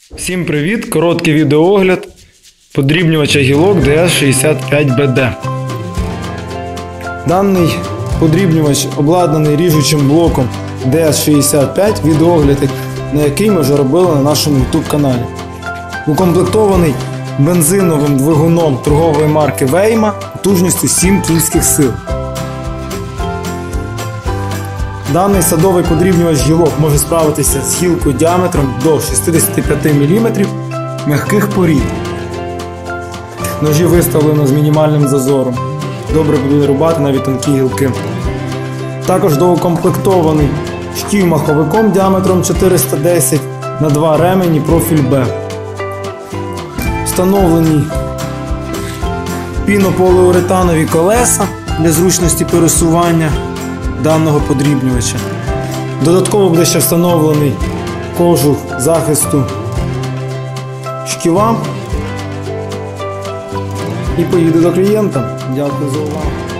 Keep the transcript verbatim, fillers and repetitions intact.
Всім привіт! Короткий відеоогляд подрібнювача гілок ді ес шістдесят п'ять бі ді. Даний подрібнювач обладнаний ріжучим блоком ді ес шістдесят п'ять, відеоогляд на який ми вже робили на нашому ютуб каналі. Укомплектований бензиновим двигуном торгової марки Вейма потужністю сім кінських сил. Даний садовий подрібнювач гілок може справитися з гілкою діаметром до шістдесят п'ять міліметрів м'яких порід. Ножі виставлено з мінімальним зазором. Добре буде рубати навіть тонкі гілки. Також доукомплектований штів-маховиком діаметром чотириста десять на два ремені профіль Б. Встановлені пінополіуретанові колеса для зручності пересування даного подрібнювача. Додатково буде ще встановлений кожух захисту шківа. І поїду до клієнта. Дякую за увагу.